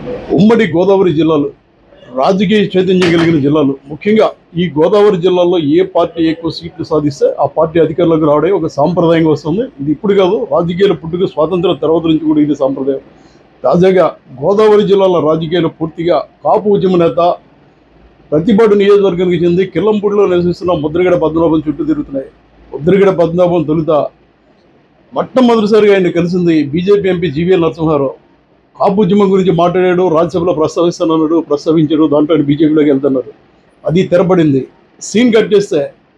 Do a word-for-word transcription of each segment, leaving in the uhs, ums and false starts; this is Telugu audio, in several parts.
ఉమ్మడి గోదావరి జిల్లాలు రాజకీయ చైతన్యం కలిగిన జిల్లాలు, ముఖ్యంగా ఈ గోదావరి జిల్లాలో ఏ పార్టీ ఎక్కువ సీట్లు సాధిస్తే ఆ పార్టీ అధికారంలోకి రావడం ఒక సాంప్రదాయంగా వస్తుంది. ఇది ఇప్పుడు కాదు, రాజకీయాల పుట్టుక స్వాతంత్ర తర్వాత నుంచి కూడా ఇది సాంప్రదాయం. తాజాగా గోదావరి జిల్లాల రాజకీయాలు పూర్తిగా కాపు ఉద్యమ నేత, ప్రతిపాడు నియోజకవర్గానికి చెంది కిల్లంపూడిలో నివసిస్తున్న ముద్రగడ పద్మనాభం చుట్టూ తిరుగుతున్నాయి. ముద్రగడ పద్మనాభం తొలుత మొట్టమొదటిసారిగా ఆయన కలిసింది BJP MP GVL Narasimha Rao. Kapu ఉద్యమం గురించి మాట్లాడాడు, రాజ్యసభలో ప్రస్తావిస్తానన్నాడు, ప్రస్తావించాడు, దాంట్లో ఆయన బీజేపీలోకి వెళ్తున్నారు. అది తెరపడింది. సీన్ కట్ చేస్తే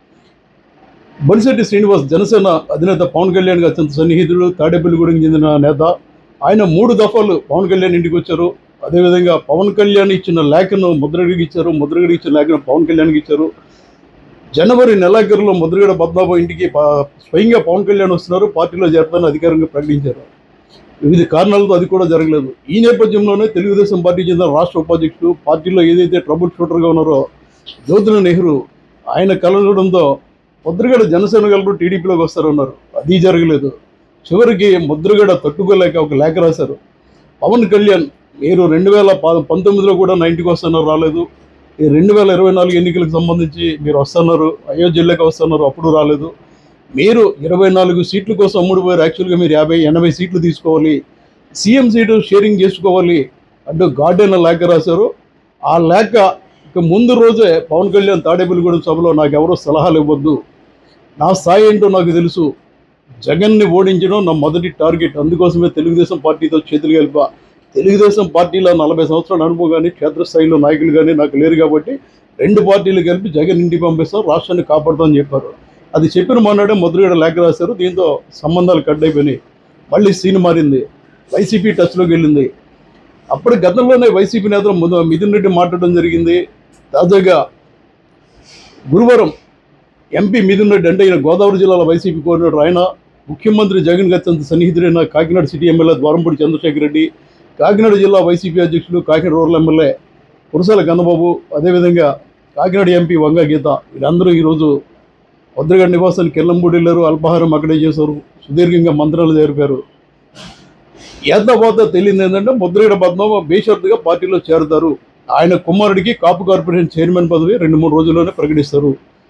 బొలిశెట్టి శ్రీనివాస్ జనసేన అధినేత పవన్ కళ్యాణ్కి అత్యంత సన్నిహితుడు, తాడేపల్లిగూడెంకి చెందిన నేత. ఆయన మూడు దఫాలు పవన్ కళ్యాణ్ ఇంటికి వచ్చారు. అదేవిధంగా పవన్ కళ్యాణ్ ఇచ్చిన లేఖను ముద్రగడికి ఇచ్చారు, ముద్రగడికి ఇచ్చిన లేఖను పవన్ కళ్యాణ్కి ఇచ్చారు. జనవరి నెలాఖరులో ముద్రగడ పద్మనాభం ఇంటికి స్వయంగా పవన్ కళ్యాణ్ వస్తున్నారు, పార్టీలో చేరతానని అధికారంగా ప్రకటించారు. వివిధ కారణాలతో అది కూడా జరగలేదు. ఈ నేపథ్యంలోనే తెలుగుదేశం పార్టీ చెందిన రాష్ట్ర ఉపాధ్యక్షుడు, పార్టీలో ఏదైతే ట్రబుల్ షూటర్గా ఉన్నారో జ్యోతుల నెహ్రూ, ఆయన కలవడంతో ముద్రగడ జనసేన గలరు టీడీపీలోకి వస్తారన్నారు. అది జరగలేదు. చివరికి ముద్రగడ తట్టుకోలేక ఒక లేఖ రాశారు. పవన్ కళ్యాణ్, మీరు రెండు వేల పంతొమ్మిదిలో కూడా నా ఇంటికి వస్తున్నారు, రాలేదు. ఈ రెండు వేల ఇరవై నాలుగు ఎన్నికలకు సంబంధించి మీరు వస్తున్నారు, అయోధ్యలోకి వస్తున్నారు, అప్పుడు రాలేదు. మీరు ఇరవై నాలుగు సీట్ల కోసం అమ్ముడుపోయారు. యాక్చువల్గా మీరు యాభై ఎనభై సీట్లు తీసుకోవాలి, సీఎం సీటు షేరింగ్ చేసుకోవాలి అంటూ గార్డెన్ లేఖ రాశారు. ఆ లేఖ ఇక ముందు రోజే పవన్ కళ్యాణ్ తాడేపల్లిగూడెం సభలో నాకు ఎవరో సలహాలు ఇవ్వద్దు, నా స్థాయి ఏంటో నాకు తెలుసు, జగన్ని ఓడించడం నా మొదటి టార్గెట్, అందుకోసమే తెలుగుదేశం పార్టీతో చేతులు కలిపా. తెలుగుదేశం పార్టీలో నలభై సంవత్సరాల అనుభవం కానీ క్షేత్రస్థాయిలో నాయకులు కానీ నాకు లేరు కాబట్టి రెండు పార్టీలు కలిపి జగన్ ఇంటికి పంపిస్తాం, రాష్ట్రాన్ని కాపాడుతామని చెప్పారు. అది చెప్పిన మొన్నడే ముద్రగడ లేఖ రాశారు. దీంతో సంబంధాలు కట్ అయిపోయినాయి. మళ్ళీ సీన్ మారింది, వైసీపీ టచ్లోకి వెళ్ళింది. అప్పటి గతంలోనే వైసీపీ నేతలు మిథున్ రెడ్డి మాట్లాడడం జరిగింది. తాజాగా గురువారం ఎంపీ మిథున్ రెడ్డి, అంటే ఈయన గోదావరి జిల్లాలో వైసీపీ కోఆర్డినేటర్, ఆయన ముఖ్యమంత్రి జగన్ అత్యంత సన్నిహితుడైన కాకినాడ సిటీ ఎమ్మెల్యే ద్వారంపూడి చంద్రశేఖర్ రెడ్డి, కాకినాడ జిల్లా వైసీపీ అధ్యక్షుడు, కాకినాడ రూరల్ ఎమ్మెల్యే కురసాల కన్నబాబు, అదేవిధంగా కాకినాడ ఎంపీ వంగ గీత, వీళ్ళందరూ ఈరోజు ముద్రగడ నివాసానికి కిల్లంపూడి వెళ్ళారు. అల్పాహారం అక్కడే చేశారు, సుదీర్ఘంగా మంత్రాలు జరిపారు. ఏతపోత తెలియదు ఏంటంటే ముద్రగడ పద్మనాభం బేషరతుగా పార్టీలో చేరుతారు. ఆయన కుమారుడికి కాపు కార్పొరేషన్ చైర్మన్ పదవి రెండు మూడు రోజుల్లోనే ప్రకటిస్తారు.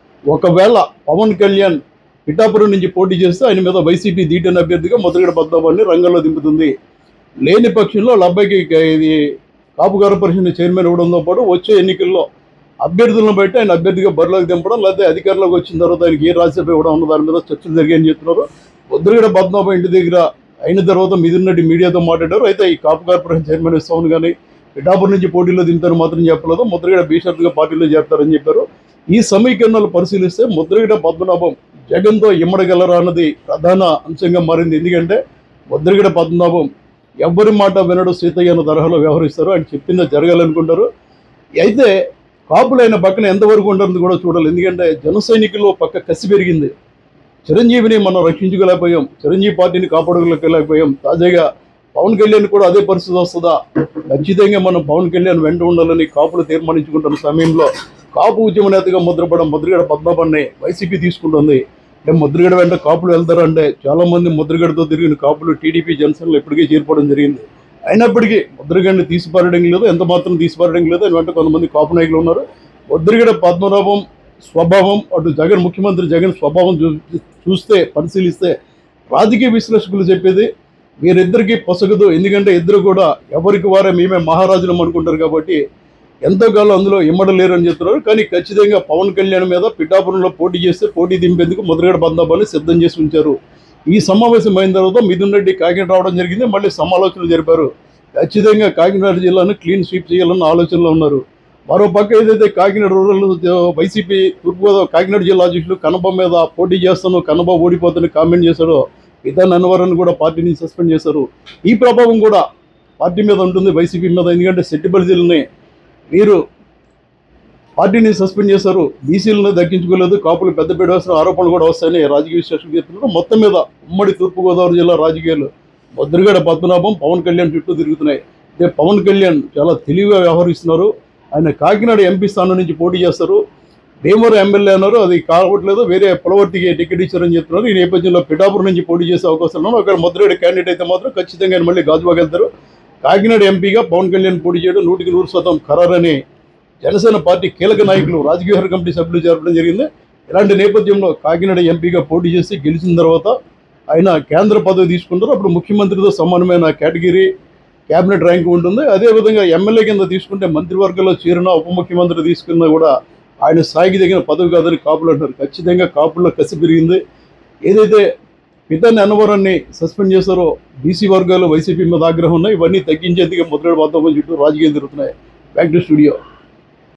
ఒకవేళ పవన్ కళ్యాణ్ పిఠాపురం నుంచి పోటీ చేస్తే ఆయన మీద వైసీపీ దీటైన అభ్యర్థిగా ముద్రగడ పద్మనాభాన్ని రంగంలో దింపుతుంది. లేని పక్షంలో వాళ్ళ అబ్బాయికి ఇది కాపు కార్పొరేషన్ చైర్మన్ ఇవ్వడంతో పాటు వచ్చే ఎన్నికల్లో అభ్యర్థులను బట్టి ఆయన అభ్యర్థిగా బరిలోకి దింపడం, లేకపోతే అధికారంలోకి వచ్చిన తర్వాత ఆయనకి ఏ రాజ్యసభ ఇవ్వడం ఉన్న దాని మీద చర్చలు జరిగాయని చెప్తున్నారు. ముద్రగడ పద్మనాభం ఇంటి దగ్గర అయిన తర్వాత మిథున్ రెడ్డి మీడియాతో మాట్లాడారు. అయితే ఈ కాపు కార్పొరేషన్ చైర్మన్ ఇస్తామని కానీ పిఠాపురం నుంచి పోటీలో దింపారు మాత్రం చెప్పలేదు. ముద్రగడ బీషరతుగా పార్టీలో చేరతారని చెప్పారు. ఈ సమీకరణలు పరిశీలిస్తే ముద్రగడ పద్మనాభం జగన్తో ఇమ్మడగలరా అన్నది ప్రధాన అంశంగా మారింది. ఎందుకంటే ముద్రగడ పద్మనాభం ఎవరి మాట వినడు, సీతయ్య అన్న తరహాలో వ్యవహరిస్తారు. ఆయన చెప్పిందే జరగాలనుకుంటారు. అయితే కాపులైన పక్కన ఎంతవరకు ఉంటుందో కూడా చూడాలి. ఎందుకంటే జన సైనికుల్లో పక్క కసి పెరిగింది. చిరంజీవిని మనం రక్షించుకోలేకపోయాం, చిరంజీవి పార్టీని కాపాడుకోలేకపోయాం. తాజాగా పవన్ కళ్యాణ్ కూడా అదే పరిస్థితి వస్తుందా? ఖచ్చితంగా మనం పవన్ కళ్యాణ్ వెంట ఉండాలని కాపులు తీర్మానించుకుంటున్న సమయంలో కాపు ఉద్యమ నేతగా ముద్రపడం ముద్రగడ పద్మనాభాన్ని వైసీపీ తీసుకుంటుంది. అంటే ముద్రగడ వెంట కాపులు వెళ్తారంటే చాలామంది ముద్రగడతో తిరిగిన కాపులు టీడీపీ జనసేనలో ఇప్పటికే చేరిపోవడం జరిగింది. అయినప్పటికీ ముద్రగడని తీసిపారడం లేదు, ఎంత మాత్రం తీసిపారడం లేదు. అని వెంట కొంతమంది కాపు నాయకులు ఉన్నారు. ముద్రగడ పద్మనాభం స్వభావం, అటు జగన్ ముఖ్యమంత్రి జగన్ స్వభావం చూ చూస్తే పరిశీలిస్తే రాజకీయ విశ్లేషకులు చెప్పేది వీరిద్దరికీ పొసగదు. ఎందుకంటే ఇద్దరు కూడా ఎవరికి వారే మేమే మహారాజులం అనుకుంటారు కాబట్టి ఎంతోకాలం అందులో ఇమ్మడలేరు అని చెప్తున్నారు. కానీ ఖచ్చితంగా పవన్ కళ్యాణ్ మీద పిఠాపురంలో పోటీ చేస్తే పోటీ దింపేందుకు ముద్రగడ పద్మనాభాన్ని సిద్ధం చేసి ఉంచారు. ఈ సమావేశం అయిన తర్వాత మిథున్ రెడ్డి కాకినాడ రావడం జరిగింది. మళ్ళీ సమాలోచనలు జరిపారు. ఖచ్చితంగా కాకినాడ జిల్లాను క్లీన్ స్వీప్ చేయాలన్న ఆలోచనలో ఉన్నారు. మరో పక్క ఏదైతే కాకినాడ రూరల్ వైసీపీ తూర్పుగోదావరి కాకినాడ జిల్లా అధ్యక్షులు కన్నబాబు మీద పోటీ చేస్తాను, కన్నబాబు ఓడిపోతాను కామెంట్ చేశాడు. విధాన్ అన్నవరాన్ని కూడా పార్టీని సస్పెండ్ చేశారు. ఈ ప్రభావం కూడా పార్టీ మీద ఉంటుంది, వైసీపీ మీద. ఎందుకంటే సెట్టిబలిజీలని మీరు పార్టీని సస్పెండ్ చేశారు, బీసీలను దక్కించుకోలేదు, కాపులు పెద్దపీట వేసిన ఆరోపణలు కూడా వస్తాయని రాజకీయ విశ్లేషకులు చెప్తున్నారు. మొత్తం మీద ఉమ్మడి తూర్పుగోదావరి జిల్లా రాజకీయాలు ముద్రగడ పద్మనాభం పవన్ కళ్యాణ్ చుట్టూ తిరుగుతున్నాయి. అంటే పవన్ కళ్యాణ్ చాలా తెలివిగా వ్యవహరిస్తున్నారు. ఆయన కాకినాడ ఎంపీ స్థానం నుంచి పోటీ చేస్తారు. భీమవరం ఎమ్మెల్యే అన్నారు, అది కావట్లేదు, వేరే పులవర్తికి టికెట్ ఇచ్చారని చెప్తున్నారు. ఈ నేపథ్యంలో పిఠాపురం నుంచి పోటీ చేసే అవకాశాలు ఉన్నారు. అక్కడ ముద్రగడ క్యాండిడేట్ అయితే మాత్రం ఖచ్చితంగా మళ్ళీ గాజువాకి వెళ్తారు. కాకినాడ ఎంపీగా పవన్ కళ్యాణ్ పోటీ చేయడం నూటికి నూరు శాతం ఖరారని జనసేన పార్టీ కీలక నాయకులు రాజకీయ కమిటీ సభ్యులు జరపడం జరిగింది. ఇలాంటి నేపథ్యంలో కాకినాడ ఎంపీగా పోటీ చేసి గెలిచిన తర్వాత ఆయన కేంద్ర పదవి తీసుకుంటారు. అప్పుడు ముఖ్యమంత్రితో సమానమైన కేటగిరీ క్యాబినెట్ ర్యాంక్ ఉంటుంది. అదేవిధంగా ఎమ్మెల్యే కింద తీసుకుంటే మంత్రివర్గంలో చేరిన ఉప ముఖ్యమంత్రి తీసుకున్నా కూడా ఆయన స్థాయికి తగిన పదవి కాదని కాపులు అంటారు. ఖచ్చితంగా కాపుల్లో కసి పెరిగింది. ఏదైతే పితాని అన్నవరాన్ని సస్పెండ్ చేశారో బీసీ వర్గాలు వైసీపీ మీద ఆగ్రహం ఉన్నాయి. ఇవన్నీ తగ్గించేందుకు ముద్రగడ పద్మనాభం చుట్టూ రాజకీయాలు జరుగుతున్నాయి. Back to studio.